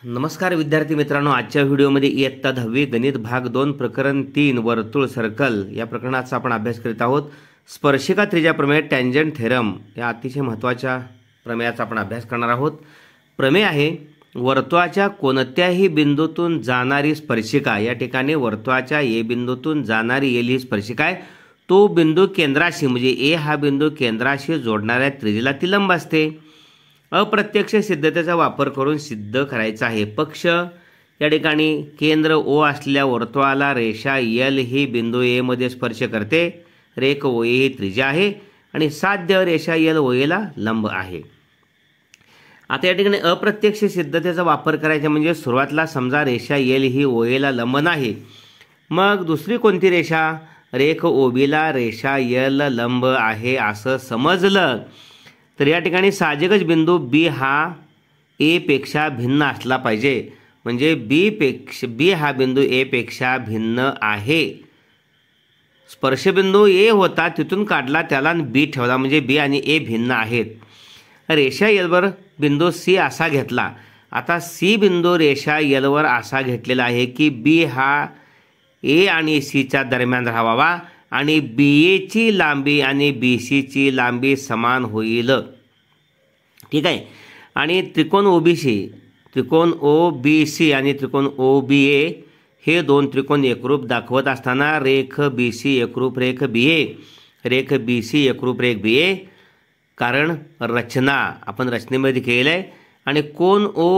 नमस्कार विद्यार्थी मित्रांनो, आजच्या व्हिडिओमध्ये इयत्ता 10वी गणित भाग 2 प्रकरण 3 वर्तुळ सर्कल या प्रकरणाचा आपण अभ्यास करीत आहोत। स्पर्शिका त्रिज्या प्रमेय टँजंट थेरम या अतिशय महत्त्वाच्या प्रमेयाचा आपण अभ्यास करणार आहोत। प्रमेय आहे वर्तुळाच्या कोणत्याही बिंदूतून जाणारी स्पर्शिका, या ठिकाणी वर्तुळाच्या ए बिंदूतून जाणारी एल ही स्पर्शिका आहे। तो बिंदू केंद्राशी म्हणजे ए हा बिंदू केंद्राशी जोडणाऱ्या त्रिज्येला ती लंब असते। अप्रत्यक्ष सिद्धतेचा वापर करून सिद्ध करायचा आहे। पक्ष या ठिकाणी केंद्र ओ असलेल्या वर्तुळाला रेषा एल ही बिंदू ए मध्ये स्पर्श करते। रेख ओ ए ही त्रिज्या आहे आणि साध्य रेषा एल ओ ए ला लंब आहे। आता या ठिकाणी अप्रत्यक्ष सिद्धतेचा वापर करायचा म्हणजे सुरुवातीला समजा रेषा एल ही ओ ए ला लंब नाही, मग दुसरी कोणती रेषा रेख ओ बी ला रेषा एल लंब आहे असं समजलं तर या ठिकाणी साहजिकच बिंदू बी हा ए पेक्षा भिन्न असला पाहिजे। म्हणजे बी हा बिंदू ए पेक्षा भिन्न आहे। स्पर्शबिंदू ए होता तिथून काढला त्याला बी ठेवला म्हणजे बी आणि ए भिन्न आहेत। रेषा एल वर बिंदू सी असा घेतला। आता सी बिंदू रेषा एल वर असा घेतलेला आहे की बी हा ए आणि सी च्या दरम्यान राहावा आणि बी ए ची लांबी आणि बी सी ची लांबी समान होईल। ठीक आहे। आणि त्रिकोण ओ बी सी आणि त्रिकोण ओ बी ए हे दोन त्रिकोण एकरूप दाखवत असताना रेख बी सी एकरूप रेख बी ए, रेख बी सी एकरूप रेख बी ए, कारण रचना आपण रचनेमध्ये केलेलं आहे। आणि कोण ओ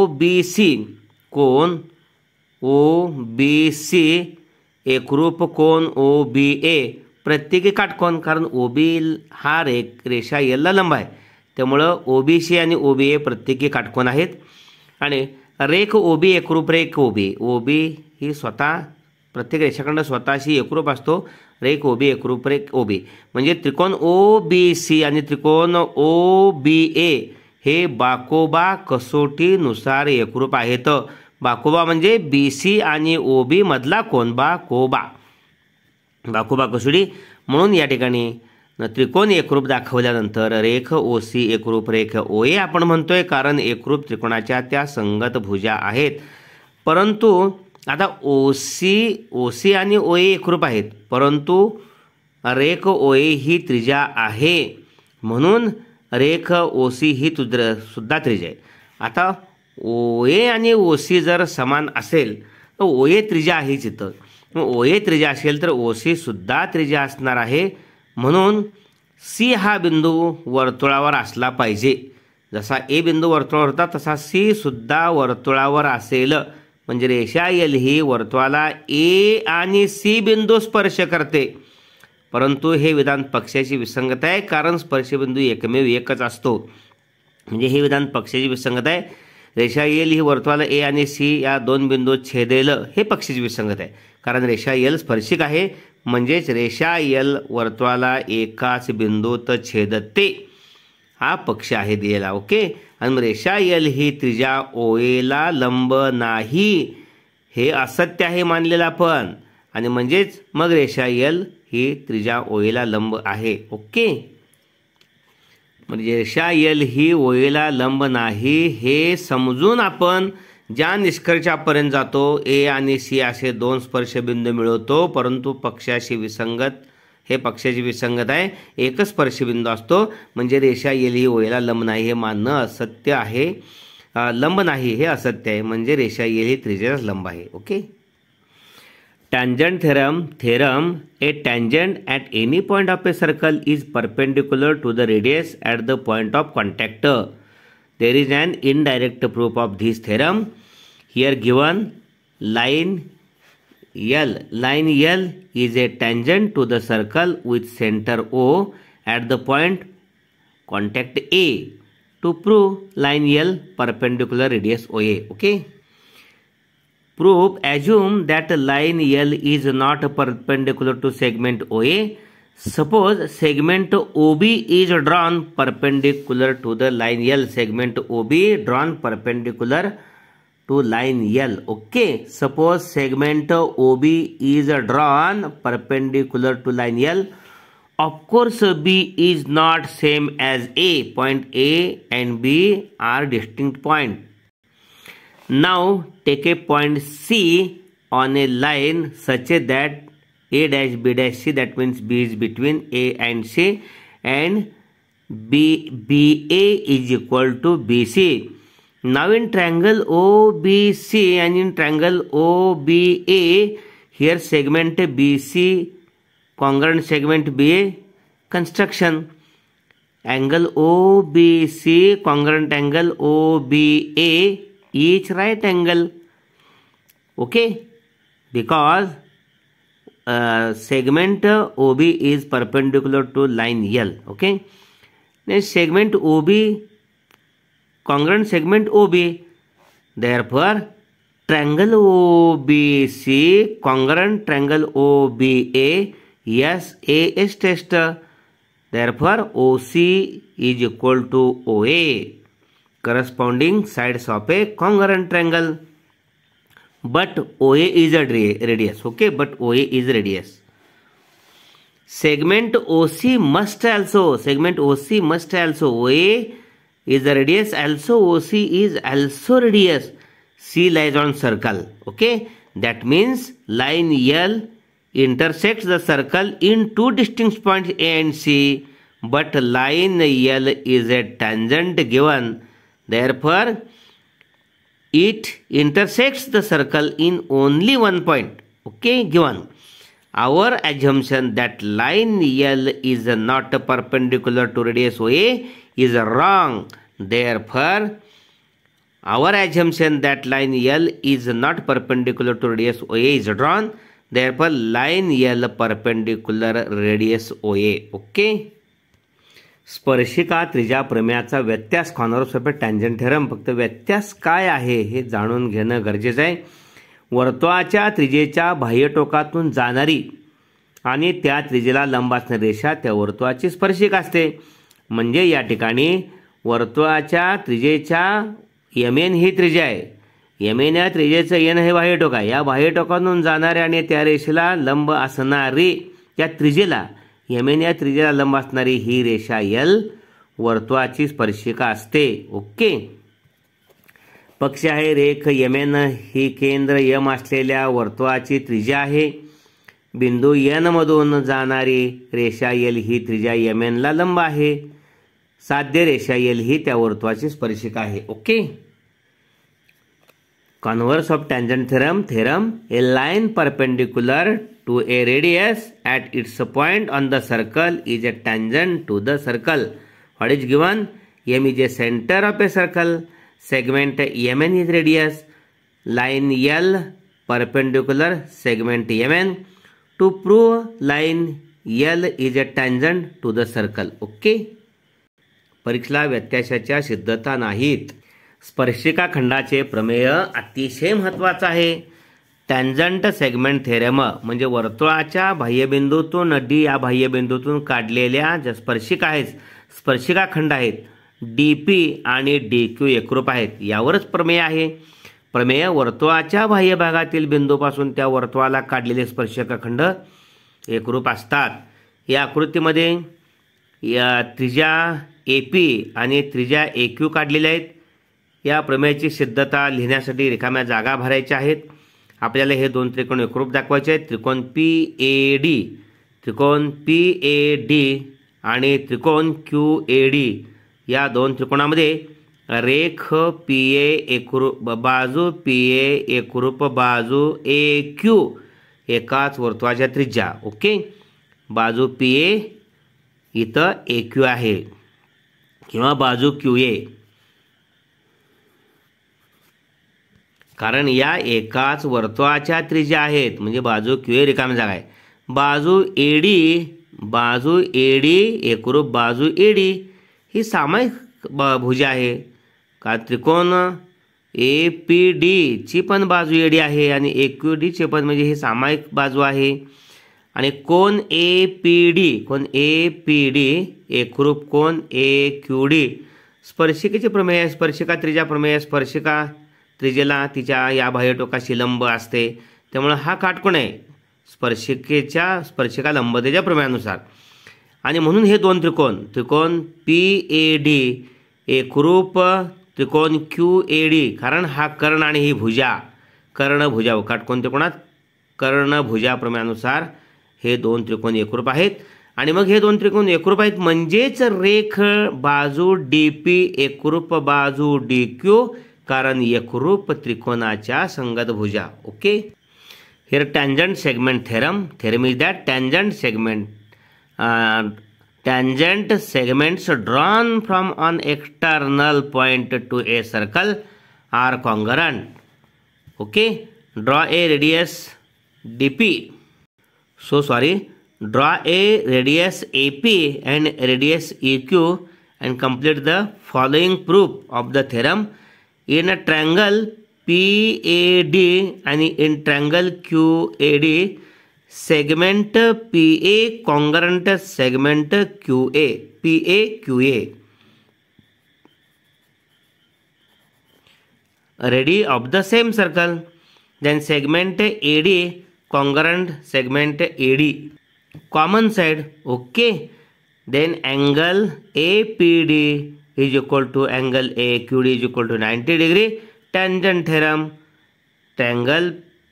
बी सी एकरूप कोण ओ बी ए प्रत्येकी काटकोन, कारण ओ बी हा रेषा एल ला लंब आहे त्यामुळं ओ बी सी आणि ओ बी ए प्रत्येकी काटकोन आहेत। आणि रेख ओ बी एकरूप रेख ओ बी ही स्वतः प्रत्येक रेषाखंड स्वतःशी एकरूप असतो। रेख ओ बी एकरूप रेख ओ बी म्हणजे त्रिकोण ओ बी सी आणि त्रिकोण ओ बी ए हे बाकोबा कसोटीनुसार एकरूप आहेत। बाकोबा म्हणजे बी सी आणि ओ बी मधला कोन बाकोबा कसोटी। म्हणून या ठिकाणी त्रिकोण एकरूप दाखवल्यानंतर रेख ओ सी एकरूप रेख ओ ए आपण म्हणतोय, कारण एकरूप त्रिकोणाच्या त्या संगत भुजा आहेत। परंतु आता ओ सी आणि ओ ए एकरूप आहेत, परंतु रेख ओ ए ही त्रिज्या आहे म्हणून रेख ओ सी ही सुद्धा त्रिज्या आहे। आता ओ ए आणि ओ सी जर समान असेल तर ओ ए त्रिज्या आहे इथं, ओ ए त्रिज्या असेल तर ओ सी सुद्धा त्रिज्या असणार आहे। म्हणून सी हा बिंदू वर्तुळावर असला पाहिजे। जसा ए बिंदू वर्तुळावर होता तसा सी सुद्धा वर्तुळावर असेल म्हणजे रेषा एल ही वर्तुळाला ए आणि सी बिंदू स्पर्श करते। परंतु हे विधान पक्षाची विसंगत आहे, कारण स्पर्शबिंदू एकमेव एकच असतो। म्हणजे हे विधान पक्षाची विसंगत आहे। रेषा एल ही वर्तुळाला ए आणि सी या दोन बिंदू छेदेल हे पक्षाची विसंगत आहे, कारण रेषा एल स्पर्शिक आहे म्हणजेच रेषा एल वर्तुळाला एकाच बिंदूत छेदते हा पक्ष आहे दिलेला। ओके। आणि रेषा एल ही त्रिज्या ओ ए ला लंब नाही हे असत्य आहे मानलेलं आपण, आणि म्हणजेच मग रेषा एल ही त्रिज्या ओ ए ला लंब आहे। ओके। म्हणजे रेषा एल ही ओ ए ला लंब नाही हे समजून आपण ज्या निष्कर्षापर्यंत जातो ए आणि सी असे दोन स्पर्शबिंदू मिळवतो, परंतु पक्षाशी विसंगत हे पक्षाची विसंगत आहे। एकच स्पर्शबिंदू असतो म्हणजे रेषा एल ही ओ ए ला लंब नाही हे मानणं असत्य आहे। लंब नाही हे असत्य आहे म्हणजे रेषा एल ही त्रिज्याच लंब आहे। Okay. Tangent theorem a tangent at any point of a circle is perpendicular to the radius at the point of contact. There is an indirect proof of this theorem. Here given line L is a tangent to the circle with center O at the point contact A. To prove line L perpendicular radius OA. Okay. Proof: assume that line L is not perpendicular to segment OA. Suppose segment OB is drawn perpendicular to the line L. Segment OB drawn perpendicular to line L. Okay. Suppose segment OB is drawn perpendicular to line L. Of course, B is not same as A. Point A and B are distinct points. Now take a point C on a line such that A dash B dash C, that means B is between A and C, and BA is equal to BC. Now in triangle OBC and in triangle OBA, here segment BC congruent segment BA, construction. Angle OBC congruent angle OBA, each right angle. Okay, because segment OB is perpendicular to line L. Okay, next segment OB congruent segment OB, therefore triangle OBC congruent triangle OBA, yes, A is tester, therefore OC is equal to OA, corresponding sides of a congruent triangle. But OA is a radius. Okay, but OA is radius. Segment OC must also OA is the radius, also OC is also radius. C lies on circle. Okay, that means line L intersects the circle in two distinct points A and C, but line L is a tangent given, therefore it intersects the circle in only one point. Okay, given. Our assumption that line L is not perpendicular to radius OA is wrong. Therefore, our assumption that line L is not perpendicular to radius OA is wrong. Therefore, line L perpendicular radius OA. Okay. स्पर्शिका त्रिज्या प्रमेयाचा व्यत्यास converse of tangent theorem. फक्त व्यत्यास काय आहे हे जाणून घेणं गरजेचं आहे. वर्तुळाच्या त्रिज्येच्या बाह्य टोकातून जाणारी आणि त्या त्रिज्येला लंब असणारी रेषा त्या वर्तुळाची स्पर्शिका असते. म्हणजे या ठिकाणी वर्तुळाच्या त्रिज्येच्या यमेन ही त्रिज्या आहे. यमेन या त्रिज्येचं एन हे बाह्य टोक आहे. या बाह्य टोकातून जाणारी आणि त्या रेषेला लंब असणारी त्या त्रिज्येला यमेन या त्रिज्येला लंब असणारी ही रेषा L वर्तुळाची स्पर्शिका असते. ओके. पक्ष आहे रेख यमेन ही केंद्र यम असलेल्या वर्तुळाची त्रिज्या आहे. बिंदू N मधून जाणारी रेषा L ही त्रिज्या यमेनला लंब आहे. साध्य रेषा L ही त्या वर्तुळाची स्पर्शिका आहे. Okay. Converse of tangent theorem, a line perpendicular to a radius at its point on the circle is a tangent to the circle. What is given? M is a center of a circle. Segment Mn is radius. Line L perpendicular segment Mn. To prove line L is a tangent to the circle. Okay. परीक्षेला व्यत्यासाच्या सिद्धता नाहीत. स्पर्शिका खंडाचे प्रमेय अतिशय महत्त्वाचं आहे. Tangent segment theorem म्हणजे वर्तुळाच्या बाह्यबिंदूतून डी या बाह्यबिंदूतून काढलेल्या ज्या स्पर्शिका आहेत, स्पर्शिका खंड आहेत, डीपी आणि डीक्यू एकरूप आहेत. यावरच प्रमेय आहे. प्रमेय वर्तुळाच्या बाह्य भागातील बिंदूपासून त्या वर्तुळाला काढलेले स्पर्शिका खंड एकरूप असतात. या आकृतीमध्ये या त्रिज्या एपी आणि त्रिज्या एक्यू काढलेल्या आहेत. या प्रमेयाची सिद्धता लिहिण्यासाठी रिकाम्या जागा भरायच्या आहेत. आपल्याला हे दोन त्रिकोण एकरूप दाखवायचे आहेत. त्रिकोण PAD आणि त्रिकोण QAD या दोन त्रिकोणामध्ये रेख PA एकरूप बाजू PA एकरूप बाजू AQ एकाच वर्तुळाच्या त्रिज्या. ओके. बाजू PA इथं AQ आहे किंवा बाजू QA, कारण या एकाच वर्तुळाच्या त्रिज्या आहेत. म्हणजे बाजू QA रिकामी जागा आहे. बाजू AD एकरूप बाजू AD ही सामायिक भुजा आहे. का त्रिकोण APD ची पण बाजू AD आहे आणि AQD ची पण म्हणजे ही सामायिक बाजू आहे. आणि कोन APD एकरूप कोन AQD स्पर्शिकेचे प्रमेय. स्पर्शिका त्रिज्या प्रमेय. स्पर्शिका त्रिज्येला तिच्या या बाह्य टोकाशी लंब असते, त्यामुळे हा काटकोन आहे स्पर्शिका लंबतेच्या प्रमेयानुसार. आणि म्हणून हे दोन त्रिकोण PAD एकरूप त्रिकोण QAD, कारण हा कर्ण आणि ही भुजा, कर्णभुजा काटकोन त्रिकोणात कर्णभुजा प्रमेयानुसार हे दोन त्रिकोण एकरूप आहेत. आणि मग हे दोन त्रिकोण एकरूप आहेत म्हणजेच रेख बाजू DP एकरूप बाजू DQ, कारण एकरूप त्रिकोणाच्या संगत भुजा. Okay, here tangent segment theorem. Theorem is that tangent segments drawn from an external point to a circle are congruent. Okay, draw a radius DP. Draw a radius AP and radius EQ and complete the following proof of the theorem. In a triangle PAD and in triangle QAD, segment PA congruent segment QA, PA QA. Radii of the same circle. Then segment AD congruent segment AD. Common side. Okay. Then angle APD is equal to angle AQD is equal to 90 degree. Tangent theorem. Triangle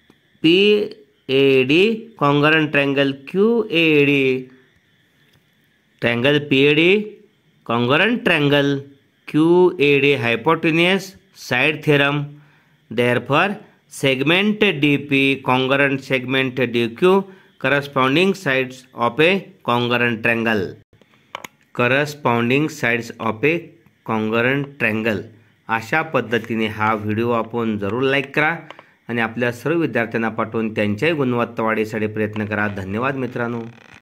PAD congruent triangle QAD. Triangle PAD congruent triangle QAD hypotenuse side theorem. Therefore, segment DP congruent segment DQ corresponding sides of a congruent triangle. Corresponding sides of a congruent triangle. अशा पद्धतीने हा video आपण जरूर like करा आणि आपल्या सर्व विद्यार्थ्यांना पाठवून त्यांच्याही गुणवत्ता वाढीसाठी प्रयत्न करा. धन्यवाद मित्रांनो.